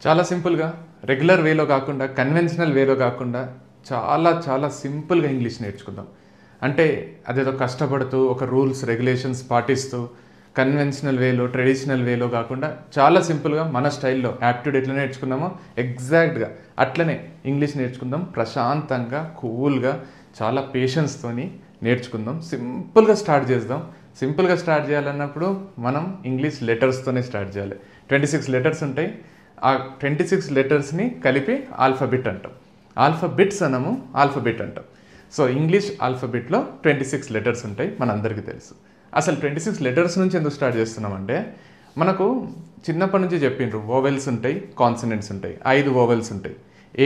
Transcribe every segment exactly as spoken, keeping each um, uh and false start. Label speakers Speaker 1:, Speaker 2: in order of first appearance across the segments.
Speaker 1: చాలా సింపుల్గా రెగ్యులర్ వేలో కాకుండా కన్వెన్షనల్ వేలో కాకుండా చాలా చాలా సింపుల్గా ఇంగ్లీష్ నేర్చుకుందాం. అంటే అదేదో కష్టపడుతూ ఒక రూల్స్ రెగ్యులేషన్స్ పాటిస్తూ కన్వెన్షనల్ వేలో ట్రెడిషనల్ వేలో కాకుండా చాలా సింపుల్గా మన స్టైల్లో యాప్ట్యూడ్ ఎట్లా నేర్చుకున్నామో ఎగ్జాక్ట్గా అట్లనే ఇంగ్లీష్ నేర్చుకుందాం. ప్రశాంతంగా కూల్గా చాలా పేషెన్స్తోని నేర్చుకుందాం. సింపుల్గా స్టార్ట్ చేద్దాం. సింపుల్గా స్టార్ట్ చేయాలన్నప్పుడు మనం ఇంగ్లీష్ లెటర్స్తోనే స్టార్ట్ చేయాలి. ట్వంటీ సిక్స్ లెటర్స్ ఉంటాయి. ఆ ట్వంటీ సిక్స్ లెటర్స్ని కలిపి ఆల్ఫాబెట్ అంటాం. ఆల్ఫాబెట్స్ అనము ఆల్ఫాబెట్ అంటాం. సో ఇంగ్లీష్ ఆల్ఫాబెట్లో ట్వంటీ సిక్స్ లెటర్స్ ఉంటాయి, మనందరికీ తెలుసు. అసలు ట్వంటీ సిక్స్ లెటర్స్ నుంచి ఎందుకు స్టార్ట్ చేస్తున్నామంటే మనకు చిన్నప్పటి నుంచి చెప్పిండ్రు వోవెల్స్ ఉంటాయి, కాన్సనెంట్స్ ఉంటాయి. ఐదు వోవెల్స్ ఉంటాయి,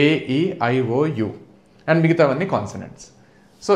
Speaker 1: ఏఈఐఓయు అండ్ మిగతావన్నీ కాన్సనెంట్స్. సో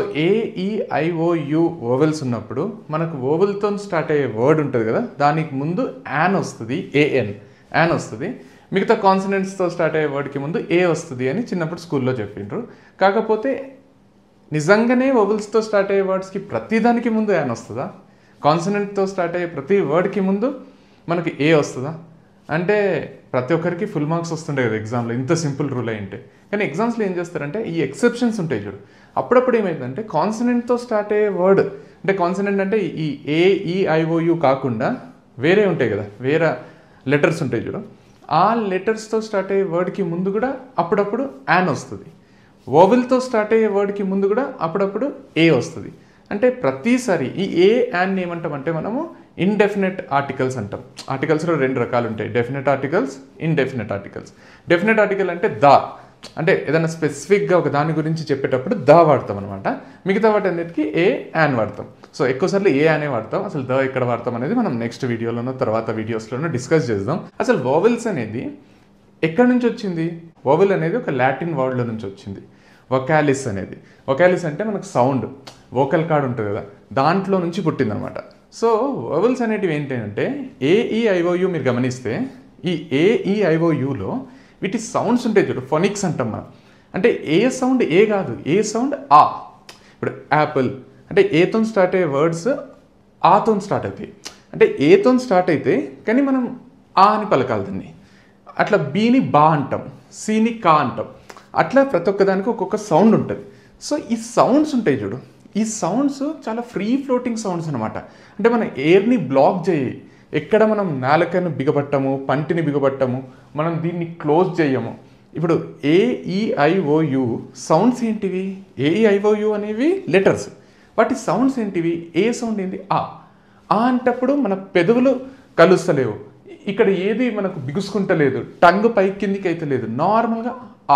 Speaker 1: ఏఈఐఓయు ఓవెల్స్ ఉన్నప్పుడు మనకు ఓవెల్తో స్టార్ట్ అయ్యే వర్డ్ ఉంటుంది కదా, దానికి ముందు యాన్ వస్తుంది, ఏఎన్ యాన్ వస్తుంది. మిగతా కాన్సనెంట్స్తో స్టార్ట్ అయ్యే వర్డ్కి ముందు ఏ వస్తుంది అని చిన్నప్పుడు స్కూల్లో చెప్పిండ్రు. కాకపోతే నిజంగానే ఓవెల్స్తో స్టార్ట్ అయ్యే వర్డ్స్కి ప్రతిదానికి ముందు యాన్ వస్తుందా? కాన్సనెంట్తో స్టార్ట్ అయ్యే ప్రతి వర్డ్కి ముందు మనకి ఏ వస్తుందా? అంటే ప్రతి ఒక్కరికి ఫుల్ మార్క్స్ వస్తుండే కదా ఎగ్జామ్లో, ఇంత సింపుల్ రూల్ అయింటే. కానీ ఎగ్జామ్స్లో ఏం చేస్తారంటే ఈ ఎక్సెప్షన్స్ ఉంటాయి చూడు. అప్పుడప్పుడు ఏమైందంటే కాన్సనెంట్తో స్టార్ట్ అయ్యే వర్డ్, అంటే కాన్సనెంట్ అంటే ఈ ఏఈఐఓయు కాకుండా వేరే ఉంటాయి కదా, వేరే లెటర్స్ ఉంటాయి చూడు. ఆ లెటర్స్తో స్టార్ట్ అయ్యే వర్డ్కి ముందు కూడా అప్పుడప్పుడు యాన్ వస్తుంది. ఓవెల్తో స్టార్ట్ అయ్యే వర్డ్కి ముందు కూడా అప్పుడప్పుడు ఏ వస్తుంది. అంటే ప్రతిసారి ఈ ఏ యాన్ ఏమంటామంటే మనము ఇండెఫినెట్ ఆర్టికల్స్ అంటాం. ఆర్టికల్స్లో రెండు రకాలు ఉంటాయి, definite articles, indefinite articles. Definite article అంటే దా, అంటే ఏదైనా స్పెసిఫిక్గా ఒక దాని గురించి చెప్పేటప్పుడు దా వాడతాం అనమాట. మిగతా వాటి అన్నిటికీ ఏ యాన్ వాడతాం. సో ఎక్కువసార్లు ఏ అనే వాడతాం. అసలు ద ఎక్కడ వాడతాం అనేది మనం నెక్స్ట్ వీడియోలోనో తర్వాత వీడియోస్లోనో డిస్కస్ చేద్దాం. అసలు వోవెల్స్ అనేది ఎక్కడి నుంచి వచ్చింది? వోవెల్ అనేది ఒక లాటిన్ వర్డ్లో నుంచి వచ్చింది. వొకాలిస్ అనేది, వొకాలిస్ అంటే మనకు సౌండ్, వోకల్ కార్డ్ ఉంటుంది కదా, దాంట్లో నుంచి పుట్టిందనమాట. సో వోవెల్స్ అనేటివి ఏంటంటే ఏఈఐఓయు మీరు గమనిస్తే ఈ ఏఈఐఓయులో వీటి సౌండ్స్ ఉంటాయి చూడు, ఫొనిక్స్ అంటాం మనం. అంటే ఏ సౌండ్ ఏ కాదు, ఏ సౌండ్ ఆ. ఇప్పుడు యాపిల్ అంటే ఏతో స్టార్ట్ అయ్యే వర్డ్స్ ఆతో స్టార్ట్ అవుతాయి. అంటే ఏతో స్టార్ట్ అయితే కానీ మనం ఆ అని పలకాలి దాన్ని. అట్లా బీని బా అంటాం, సీని కా అంటాం. అట్లా ప్రతి ఒక్కదానికి ఒక్కొక్క సౌండ్ ఉంటుంది. సో ఈ సౌండ్స్ ఉంటాయి చూడు, ఈ సౌండ్స్ చాలా ఫ్రీ ఫ్లోటింగ్ సౌండ్స్ అనమాట. అంటే మన ఎయిర్ని బ్లాక్ చేయి, ఎక్కడ మనం నాలుకను బిగబట్టము, పంటిని బిగబట్టము, మనం దీన్ని క్లోజ్ చేయము. ఇప్పుడు ఏఈఐఓయు సౌండ్స్ ఏంటివి? ఏఈఐఓయు అనేవి లెటర్స్, వాటి సౌండ్స్ ఏంటివి? ఏ సౌండ్ ఏంటి? ఆ. ఆ అంటప్పుడు మన పెదవులు కలుస్తలేవు, ఇక్కడ ఏది మనకు బిగుసుకుంటలేదు, టంగ్ పై కిందికి అయితే లేదు, నార్మల్గా ఆ.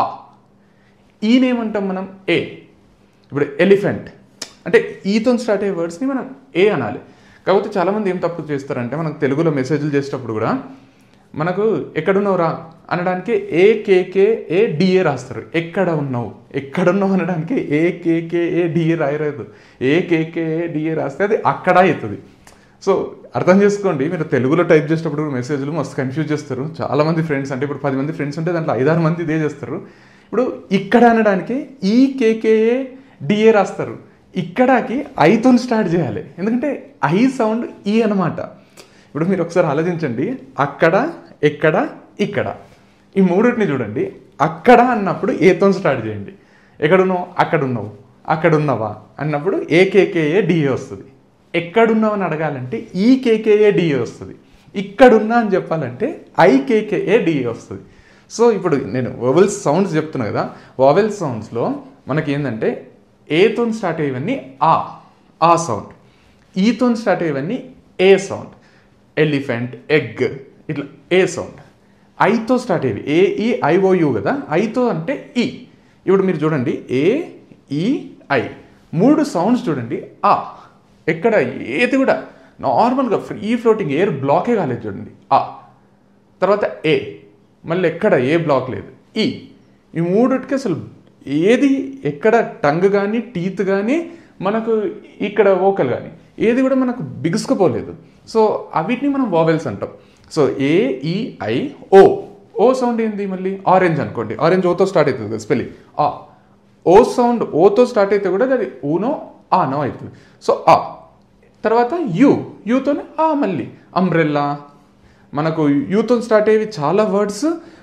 Speaker 1: ఈనేమంటాం మనం? ఏ. ఇప్పుడు ఎలిఫెంట్ అంటే ఈతో స్టార్ట్ అయ్యే వర్డ్స్ని మనం ఏ అనాలి. కాకపోతే చాలామంది ఏం తప్పు చేస్తారంటే మనకు తెలుగులో మెసేజ్లు చేసేటప్పుడు కూడా మనకు ఎక్కడున్నావురా అనడానికి ఏకేకేఏ డిఏ రాస్తారు. ఎక్కడ ఉన్నావు, ఎక్కడున్నావు అనడానికి ఏకేకేఏ డిఏ రాయలేదు, ఏకేకేఏ డిఏ రాస్తే అది అక్కడ అవుతుంది. సో అర్థం చేసుకోండి, మీరు తెలుగులో టైప్ చేసేటప్పుడు మెసేజ్లు మస్తు కన్ఫ్యూజ్ చేస్తారు చాలామంది ఫ్రెండ్స్. అంటే ఇప్పుడు పది మంది ఫ్రెండ్స్ ఉంటే దాంట్లో ఐదారు మంది ఇదే చేస్తారు. ఇప్పుడు ఇక్కడ అనడానికి ఈ కేకేఏ డిఏ రాస్తారు, ఇక్కడకి ఐతో స్టార్ట్ చేయాలి, ఎందుకంటే ఐ సౌండ్ ఈ అనమాట. ఇప్పుడు మీరు ఒకసారి ఆలోచించండి, అక్కడ, ఎక్కడ, ఇక్కడ, ఈ మూడింటిని చూడండి. అక్కడ అన్నప్పుడు ఏతో స్టార్ట్ చేయండి, ఎక్కడున్నావు, అక్కడున్నావు, అక్కడున్నావా అన్నప్పుడు ఏకేకేఏ డిఏ వస్తుంది. ఎక్కడున్నావు అని అడగాలంటే ఈ కేకేఏ డిఏ వస్తుంది. ఇక్కడున్నా అని చెప్పాలంటే ఐకేకేఏ డిఏ వస్తుంది. సో ఇప్పుడు నేను వోవెల్స్ సౌండ్స్ చెప్తున్నా కదా, వోవెల్ సౌండ్స్లో మనకి ఏంటంటే ఏతో స్టార్ట్ అయ్యేవన్నీ ఆ, ఆ సౌండ్. ఈతో స్టార్ట్ అయ్యేవన్నీ ఏ సౌండ్. ఎలిఫెంట్, ఎగ్, ఇట్లా ఏ సౌండ్. ఐతో స్టార్ట్ అయ్యేవి ఏఈఐఓయు కదా, ఐతో అంటే ఈ. ఇప్పుడు మీరు చూడండి ఏ, ఈ, ఐ, మూడు సౌండ్స్ చూడండి. ఆ ఎక్కడ ఏది కూడా నార్మల్గా ఫ్రీ ఫ్లోటింగ్, ఎయిర్ బ్లాకే కాలేదు చూడండి. ఆ తర్వాత ఏ, మళ్ళీ ఎక్కడ ఏ బ్లాక్ లేదు. ఈ ఈ మూడిటికి అసలు ఏది ఎక్కడ టంగ్ కానీ టీత్ కానీ మనకు ఇక్కడ వోకల్ కానీ ఏది కూడా మనకు బిగుసుకుపోలేదు. సో అవిటిని మనం వోవెల్స్ అంటాం. So A E I O, O sound ఏంది? మళ్ళీ ఆరెంజ్ అనుకోండి, ఆరెంజ్ ఓతో స్టార్ట్ అవుతుంది కదా స్పెల్లింగ్. ఆ ఓ సౌండ్ ఓతో స్టార్ట్ అయితే కూడా అది ఊనో ఆనో అవుతుంది. సో ఆ తర్వాత యూ, యూతోనే ఆ. మళ్ళీ అంబ్రెల్లా, మనకు యూతో స్టార్ట్ అయ్యేవి చాలా వర్డ్స్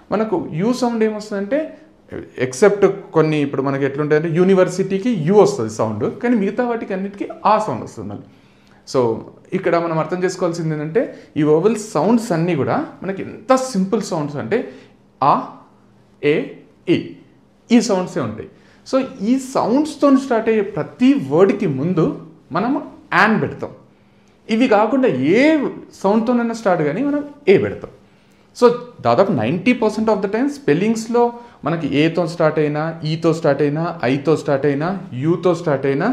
Speaker 1: మనకు యూ సౌండ్ ఏమొస్తుందంటే ఎక్సెప్ట్ కొన్ని ఇప్పుడు మనకి ఎట్లుంటాయంటే యూనివర్సిటీకి యూ వస్తుంది సౌండ్, కానీ మిగతా వాటికి అన్నిటికీ ఆ సౌండ్ వస్తుంది మళ్ళీ. సో ఇక్కడ మనం అర్థం చేసుకోవాల్సింది ఏంటంటే ఈ వోవెల్ సౌండ్స్ అన్నీ కూడా మనకి ఎంత సింపుల్ సౌండ్స్ అంటే ఆ, ఏ, ఈ ఈ సౌండ్సే ఉంటాయి. సో ఈ సౌండ్స్తో స్టార్ట్ అయ్యే ప్రతి వర్డ్కి ముందు మనం యాన్ పెడతాం. ఇవి కాకుండా ఏ సౌండ్తోనైనా స్టార్ట్ కానీ మనం ఏ పెడతాం. సో దాదాపు ninety percent of the time స్పెల్లింగ్స్లో మనకి ఏతో స్టార్ట్ అయినా, ఈతో స్టార్ట్ అయినా, ఐతో స్టార్ట్ అయినా, యూతో స్టార్ట్ అయినా,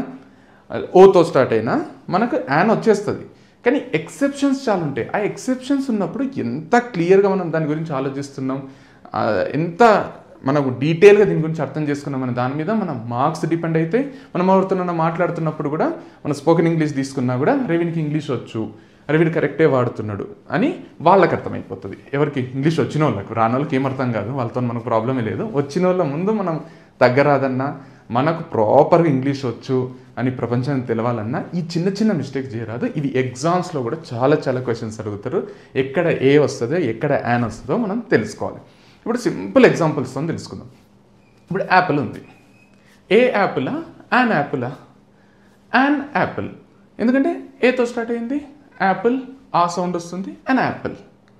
Speaker 1: ఓతో స్టార్ట్ అయినా మనకు యాన్ వచ్చేస్తుంది. కానీ ఎక్సెప్షన్స్ చాలా ఉంటాయి. ఆ ఎక్సెప్షన్స్ ఉన్నప్పుడు ఎంత క్లియర్గా మనం దాని గురించి ఆలోచిస్తున్నాం, ఎంత మనకు డీటెయిల్గా దీని గురించి అర్థం చేసుకున్నాం అనే దాని మీద మన మార్క్స్ డిపెండ్ అయితే, మనం ఎవరితోనన్నా మాట్లాడుతున్నప్పుడు కూడా మన స్పోకెన్ ఇంగ్లీష్ తీసుకున్నా కూడా రవినికి ఇంగ్లీష్ వచ్చు, రవిని కరెక్టే వాడుతున్నాడు అని వాళ్ళకి అర్థమైపోతుంది. ఎవరికి ఇంగ్లీష్ వచ్చిన వాళ్ళకు, రాని వాళ్ళకి ఏం అర్థం కాదు, వాళ్ళతో మనకు ప్రాబ్లమే లేదు. వచ్చిన వాళ్ళ ముందు మనం తగ్గరాదన్నా, మనకు ప్రాపర్గా ఇంగ్లీష్ వచ్చు అని ప్రపంచానికి తెలవాలన్నా ఈ చిన్న చిన్న మిస్టేక్స్ చేయరాదు. ఇవి ఎగ్జామ్స్లో కూడా చాలా చాలా క్వశ్చన్స్ అడుగుతారు. ఎక్కడ ఏ వస్తుందో ఎక్కడ యాన్ వస్తుందో మనం తెలుసుకోవాలి. ఇప్పుడు సింపుల్ ఎగ్జాంపుల్స్తో తెలుసుకుందాం. ఇప్పుడు యాపిల్ ఉంది. ఏ యాపిలా, యాన్ యాపిలా? An apple. ఎందుకంటే ఏతో స్టార్ట్ అయింది, యాపిల్ ఆ సౌండ్ వస్తుంది, an apple.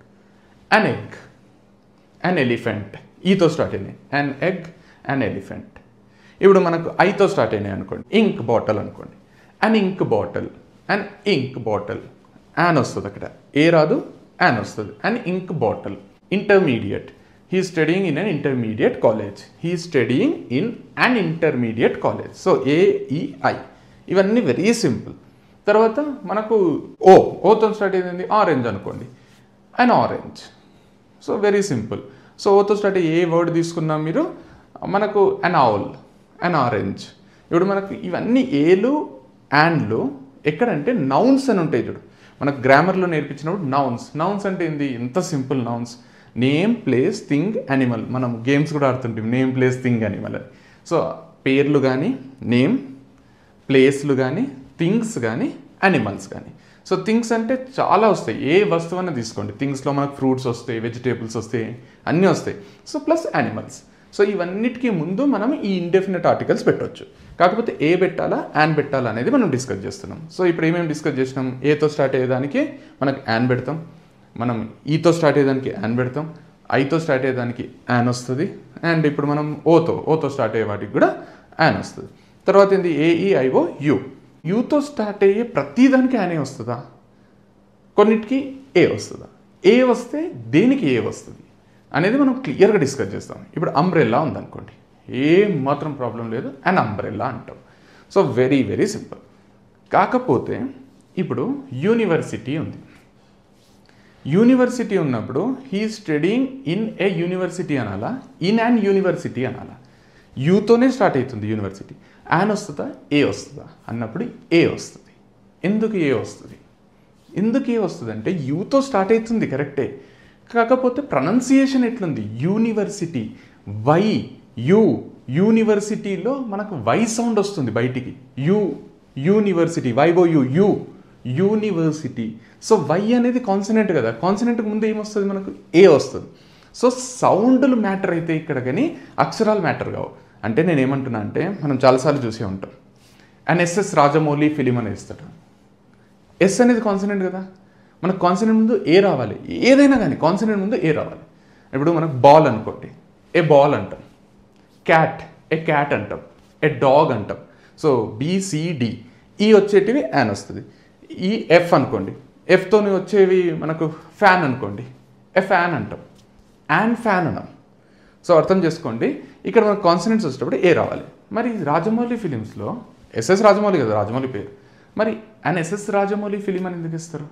Speaker 1: An egg, an elephant, ఈతో స్టార్ట్ అయినాయి, అన్ ఎగ్, అన్ ఎలిఫెంట్. ఇప్పుడు మనకు ఐతో స్టార్ట్ అయినాయి అనుకోండి, ఇంక్ బాటిల్ అనుకోండి, an ink bottle, an ink bottle. An వస్తుంది అక్కడ, ఏ రాదు, యాన్ వస్తుంది, an ink bottle. Intermediate, he is studying in an intermediate college. He is studying in an intermediate college. So A, E, I ఇవన్నీ very simple. తర్వాత మనకు ఓ, ఓతో start అయింది orange అనుకోండి, an orange. So very simple. So ఓతో start అయ్యి a word తీసుకున్నాం మీరు, మనకు అన్ ఆవుల్, అన్ ఆరెంజ్. ఇప్పుడు మనకు ఇవన్నీ ఏలు యాన్లు ఎక్కడంటే నౌన్స్ అని ఉంటాయి చూడు, మనకు గ్రామర్లో నేర్పించినప్పుడు నౌన్స్. నౌన్స్ అంటే ఏంది, ఎంత simple nouns. Name, place, thing, animal. మనం గేమ్స్ కూడా ఆడుతుంటాం, నేమ్, ప్లేస్, థింగ్, యానిమల్ అని. సో పేర్లు కానీ, నేమ్, ప్లేస్లు కానీ, థింగ్స్ కానీ, యానిమల్స్ కానీ. సో థింగ్స్ అంటే చాలా వస్తాయి, ఏ వస్తువు అయినా తీసుకోండి. థింగ్స్లో మనకు ఫ్రూట్స్ వస్తాయి, వెజిటేబుల్స్ వస్తాయి, అన్నీ వస్తాయి. So plus animals. సో ఇవన్నిటికీ ముందు మనం ఈ ఇండెఫినెట్ ఆర్టికల్స్ పెట్టవచ్చు. కాకపోతే ఏ పెట్టాలా, యాన్ పెట్టాలా అనేది మనం డిస్కస్ చేస్తున్నాం. సో ఇప్పుడు ఏమేమి డిస్కస్ చేసినాం, ఏతో స్టార్ట్ అయ్యేదానికి మనకు యాన్ పెడతాం, మనం ఈతో స్టార్ట్ అయ్యేదానికి యాన్ పెడతాం, ఐతో స్టార్ట్ అయ్యేదానికి యాన్ వస్తుంది, అండ్ ఇప్పుడు మనం ఓతో ఓతో స్టార్ట్ అయ్యే వాటికి కూడా యాన్ వస్తుంది. తర్వాత ఏంది, ఏఈ, ఐఓ, యూ. యూతో స్టార్ట్ అయ్యే ప్రతిదానికి యానే వస్తుందా, కొన్నిటికి ఏ వస్తుందా? ఏ వస్తే దేనికి ఏ వస్తుంది అనేది మనం క్లియర్గా డిస్కస్ చేస్తాం. ఇప్పుడు అంబ్రెల్లా ఉందనుకోండి, ఏం మాత్రం ప్రాబ్లం లేదు, అండ్ అంబ్రెల్లా అంటాం. So very very simple. కాకపోతే ఇప్పుడు యూనివర్సిటీ ఉంది. యూనివర్సిటీ ఉన్నప్పుడు he studying in a university అనాలా, ఇన్ అండ్ యూనివర్సిటీ అనాలా? యూతోనే స్టార్ట్ అవుతుంది యూనివర్సిటీ, యాన్ వస్తుందా, ఏ వస్తుందా అన్నప్పుడు ఏ వస్తుంది. ఎందుకు ఏ వస్తుంది? ఎందుకు ఏ వస్తుంది అంటే యూతో స్టార్ట్ అవుతుంది కరెక్టే, కాకపోతే ప్రొనౌన్సియేషన్ ఎట్లుంది, యూనివర్సిటీ, వై, యూ. యూనివర్సిటీలో మనకు వై సౌండ్ వస్తుంది బయటికి, యూ, యూనివర్సిటీ, వైవో U, U, university. So Y అనేది కాన్సనెంట్ కదా, కాన్సనెంట్కి ముందు ఏమొస్తుంది మనకు, ఏ వస్తుంది. సో సౌండ్లు మ్యాటర్ అయితే ఇక్కడ, కానీ అక్షరాలు మ్యాటర్ కావు. అంటే నేను ఏమంటున్నా అంటే, మనం చాలాసార్లు చూసే ఉంటాం, అండ్ ఎస్ఎస్ రాజమౌళి ఫిలిం అని ఇస్తాడు. ఎస్ అనేది కాన్సనెంట్ కదా, మనకు కాన్సనెంట్ ముందు ఏ రావాలి, ఏదైనా కానీ కాన్సనెంట్ ముందు ఏ రావాలి. ఇప్పుడు మనకు బాల్ అనుకోండి, ఏ బాల్ అంటాం, క్యాట్, ఏ క్యాట్ అంటాం, ఏ డాగ్ అంటాం. సో బిసిడి, ఈ వచ్చేటివి యాన్ వస్తుంది. ఈ ఎఫ్ అనుకోండి, ఎఫ్తోని వచ్చేవి మనకు ఫ్యాన్ అనుకోండి, ఏ ఫ్యాన్ అంటాం, యాన్ ఫ్యాన్ అన్నాం. సో అర్థం చేసుకోండి, ఇక్కడ మనకు కాన్సనెంట్స్ వచ్చేటప్పుడు ఏ రావాలి. మరి రాజమౌళి ఫిలిమ్స్లో ఎస్ఎస్ రాజమౌళి కదా రాజమౌళి పేరు, మరి అండ్ ఎస్ఎస్ రాజమౌళి ఫిలిం అని ఎందుకు ఇస్తారు?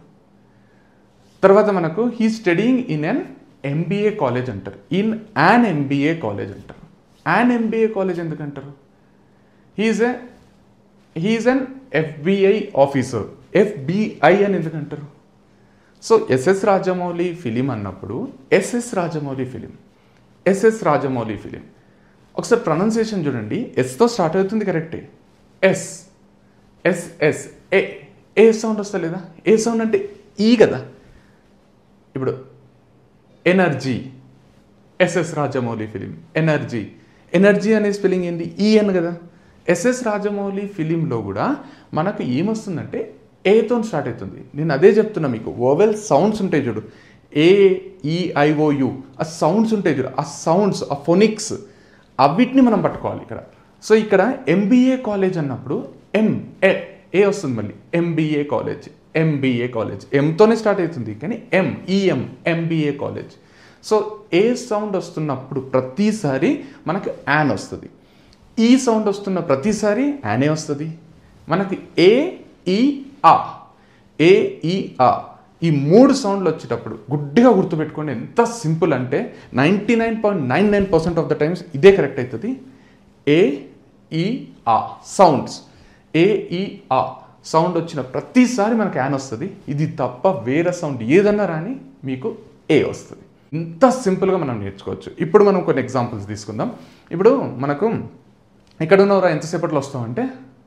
Speaker 1: తర్వాత మనకు he studying in an MBA college అంటారు, ఇన్ యాన్ ఎంబీఏ కాలేజ్ అంటారు. యాన్ ఎంబీఏ కాలేజ్ ఎందుకు అంటారు? He is a he is an FBI officer, FBI అని ఎందుకు అంటారు? సో ఎస్ఎస్ రాజమౌళి ఫిలిం అన్నప్పుడు SS Rajamouli film, SS Rajamouli film. ఒకసారి ప్రొనౌన్సియేషన్ చూడండి, ఎస్తో స్టార్ట్ అవుతుంది కరెక్టే, ఎస్, ఎస్ఎస్, ఏ, ఏ సౌండ్ వస్తలేదా? ఏ సౌండ్ అంటే ఈ కదా. ఇప్పుడు energy, SS Rajamouli film energy. Energy అనే స్పెల్లింగ్ ఏంది? ఈఎన్ కదా. ఎస్ఎస్ రాజమౌళి ఫిలింలో కూడా మనకు ఏమొస్తుందంటే ఏతో స్టార్ట్ అవుతుంది. నేను అదే చెప్తున్నా మీకు, ఓవెల్ సౌండ్స్ ఉంటాయి చూడు, ఏ ఈఐఓయు, ఆ సౌండ్స్ ఉంటాయి చూడు, ఆ సౌండ్స్, ఆ ఫోనిక్స్, అవిటిని మనం పట్టుకోవాలి ఇక్కడ. సో ఇక్కడ ఎంబీఏ కాలేజ్ అన్నప్పుడు ఎం ఏ ఏ వస్తుంది, మళ్ళీ ఎంబీఏ కాలేజ్, ఎంబీఏ కాలేజ్ ఎంతోనే స్టార్ట్ అవుతుంది, కానీ M E M MBA college. So ఏ సౌండ్ వస్తున్నప్పుడు ప్రతిసారి మనకు యాన్ వస్తుంది, ఈ సౌండ్ వస్తున్న ప్రతిసారి యానే వస్తుంది. మనకి ఏ ఈ ఆ, ఏ ఈ ఆ, ఈ మూడు సౌండ్లు వచ్చేటప్పుడు గుడ్డిగా గుర్తుపెట్టుకోండి. ఎంత సింపుల్ అంటే ninety nine point nine nine percent of the times ఇదే కరెక్ట్ అవుతుంది. ఏ ఈ ఆ సౌండ్స్, ఏ ఈ ఆ సౌండ్ వచ్చిన ప్రతిసారి మనకు యాన్ వస్తుంది. ఇది తప్ప వేరే సౌండ్ ఏదన్నా రాని మీకు ఏ వస్తుంది. ఇంత సింపుల్గా మనం నేర్చుకోవచ్చు. ఇప్పుడు మనం కొన్ని ఎగ్జాంపుల్స్ తీసుకుందాం. ఇప్పుడు మనకు ఇక్కడ ఉన్నవరా ఎంతసేపట్లో వస్తామంటే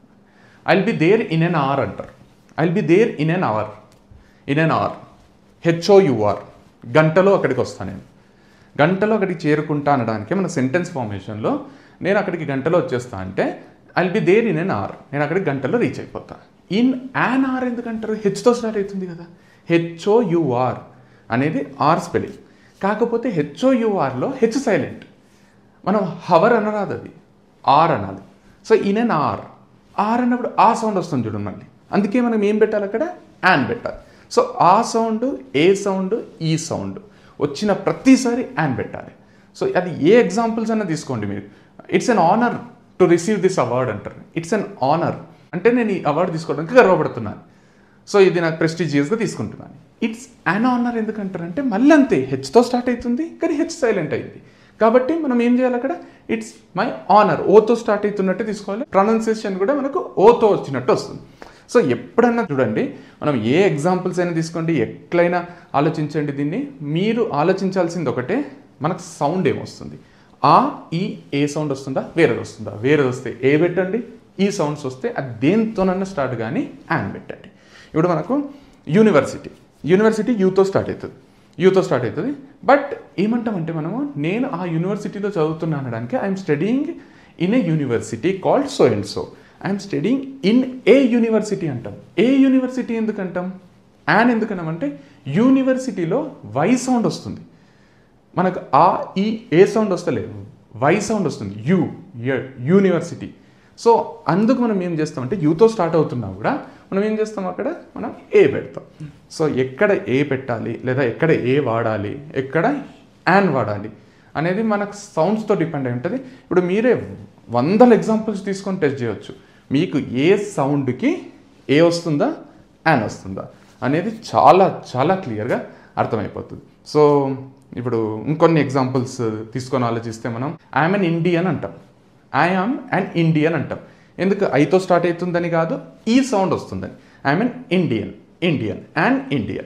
Speaker 1: I will be there in an hour అంటారు. I will be there in an hour, in an hour, H O U R, గంటలో అక్కడికి వస్తాను నేను, గంటలో అక్కడికి చేరుకుంటా అనడానికి మన సెంటెన్స్ ఫార్మేషన్లో నేను అక్కడికి గంటలో వచ్చేస్తా అంటే I will be there in an hour, నేను అక్కడికి గంటలో రీచ్ అయిపోతా. ఇన్ యాన్ అవర్ ఎందుకంటారు? హెచ్తో స్టార్ట్ అవుతుంది కదా, హెచ్ఓయుఆర్ అనేది ఆర్ స్పెల్లింగ్. కాకపోతే హెచ్ఓయుఆర్లో హెచ్ సైలెంట్, మనం హవర్ అనరాదు, అది ఆర్ అనాలి. So in an hour, hour అన్నప్పుడు ఆ సౌండ్ వస్తుంది చూడండి మళ్ళీ, అందుకే మనం ఏం పెట్టాలి అక్కడ? యాన్ పెట్టాలి. సో ఆ సౌండ్, ఏ సౌండ్, ఈ సౌండ్ వచ్చిన ప్రతిసారి యాన్ పెట్టాలి. సో అది ఏ ఎగ్జాంపుల్స్ అన్నా తీసుకోండి మీరు. It's an honour to receive this award అంటారు. ఇట్స్ అన్ ఆనర్ అంటే నేను ఈ అవార్డు తీసుకోవడానికి గర్వపడుతున్నాను, సో ఇది నాకు ప్రెస్టీజియస్గా తీసుకుంటున్నాను. ఇట్స్ అన్ ఆనర్ ఎందుకంటారు అంటే మళ్ళీ అంతే, హెచ్తో స్టార్ట్ అవుతుంది కానీ హెచ్ సైలెంట్ అయింది. కాబట్టి మనం ఏం చేయాలి అక్కడ? ఇట్స్ మై ఆనర్, ఓతో స్టార్ట్ అవుతున్నట్టు తీసుకోవాలి. ప్రొనౌన్సియేషన్ కూడా మనకు ఓతో వచ్చినట్టు వస్తుంది. సో ఎప్పుడన్నా చూడండి, మనం ఏ ఎగ్జాంపుల్స్ అయినా తీసుకోండి, ఎట్లయినా ఆలోచించండి దీన్ని. మీరు ఆలోచించాల్సింది ఒకటే, మనకు సౌండ్ ఏమొస్తుంది? ఆ ఈ ఏ సౌండ్ వస్తుందా, వేరేది వస్తుందా? వేరేది వస్తే ఏ పెట్టండి, ఈ సౌండ్స్ వస్తే అది దేనితోనన్నా స్టార్ట్ కానీ యాన్ పెట్టండి. ఇప్పుడు మనకు యూనివర్సిటీ, యూనివర్సిటీ యూతో స్టార్ట్ అవుతుంది, యూతో స్టార్ట్ అవుతుంది. బట్ ఏమంటామంటే మనము, నేను ఆ యూనివర్సిటీలో చదువుతున్నా అనడానికి I'm studying in a university called so and so, I'm studying in a university అంటాం. A university ఎందుకంటాం? యాన్ ఎందుకన్నామంటే యూనివర్సిటీలో వై సౌండ్ వస్తుంది, మనకు ఆ ఈ ఏ సౌండ్ వస్తలేదు, వై సౌండ్ వస్తుంది, యూ యూనివర్సిటీ. సో అందుకు మనం ఏం చేస్తామంటే యూతో స్టార్ట్ అవుతున్నా కూడా మనం ఏం చేస్తాం అక్కడ మనం ఏ పెడతాం. సో ఎక్కడ ఏ పెట్టాలి లేదా ఎక్కడ ఏ వాడాలి, ఎక్కడ యాన్ వాడాలి అనేది మనకు సౌండ్స్తో డిపెండ్ అయి ఉంటుంది. ఇప్పుడు మీరే వందల ఎగ్జాంపుల్స్ తీసుకొని టెస్ట్ చేయొచ్చు, మీకు ఏ సౌండ్కి ఏ వస్తుందా, యాన్ వస్తుందా అనేది చాలా చాలా క్లియర్గా అర్థమైపోతుంది. సో ఇప్పుడు ఇంకొన్ని ఎగ్జాంపుల్స్ తీసుకొని ఆలోచిస్తే మనం ఐఎమ్ అన్ ఇండియన్ అంటాం, ఐఎమ్ అన్ ఇండియన్ అంటాం. ఎందుకు? ఐతో స్టార్ట్ అవుతుందని కాదు, ఈ సౌండ్ వస్తుందని. I'm an Indian, Indian and Indian.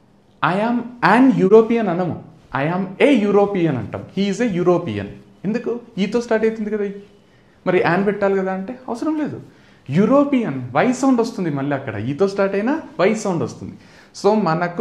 Speaker 1: I'm an European అనము, ఐఎమ్ ఏ యూరోపియన్ అంటాం. He is a European. ఎందుకు? ఈతో స్టార్ట్ అవుతుంది కదా, మరి యాన్ పెట్టాలి కదా అంటే అవసరం లేదు. యూరోపియన్ వై సౌండ్ వస్తుంది, మళ్ళీ అక్కడ ఈతో స్టార్ట్ అయినా వై సౌండ్ వస్తుంది. సో మనకు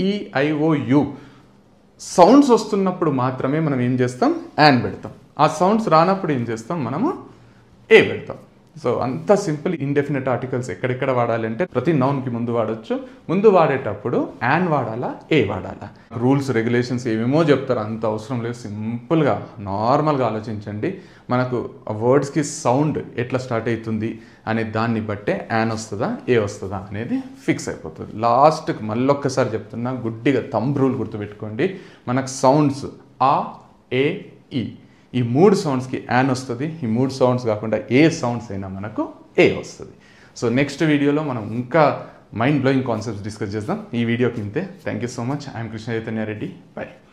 Speaker 1: ఏఈఐఓయు సౌండ్స్ వస్తున్నప్పుడు మాత్రమే మనం ఏం చేస్తాం? యాన్ పెడతాం. ఆ సౌండ్స్ రానప్పుడు ఏం చేస్తాం? మనము ఏ పెడతాం. సో అంత సింపుల్. ఇండెఫినెట్ ఆర్టికల్స్ ఎక్కడెక్కడ వాడాలి అంటే ప్రతి నౌన్కి ముందు వాడచ్చు. ముందు వాడేటప్పుడు యాన్ వాడాలా, ఏ వాడాలా, రూల్స్ రెగ్యులేషన్స్ ఏమేమో చెప్తారు, అంత అవసరం లేదు. సింపుల్గా నార్మల్గా ఆలోచించండి. మనకు ఆ వర్డ్స్కి సౌండ్ ఎట్లా స్టార్ట్ అవుతుంది అనే దాన్ని బట్టే యాన్ వస్తుందా, ఏ వస్తుందా అనేది ఫిక్స్ అయిపోతుంది. లాస్ట్కి మళ్ళొక్కసారి చెప్తున్నా, గుడ్డిగా థంబ్ రూల్ గుర్తుపెట్టుకోండి. మనకు సౌండ్స్ ఆ, ఏ, ఈ ఈ మూడు సౌండ్స్కి యాన్ వస్తుంది. ఈ మూడు సౌండ్స్ కాకుండా ఏ సౌండ్స్ అయినా మనకు ఏ వస్తుంది. సో నెక్స్ట్ వీడియోలో మనం ఇంకా మైండ్ బ్లోయింగ్ కాన్సెప్ట్స్ డిస్కస్ చేద్దాం. ఈ వీడియోకి ఇంతే. Thank you so much. I'm Krishna Chaitanya Reddy. By.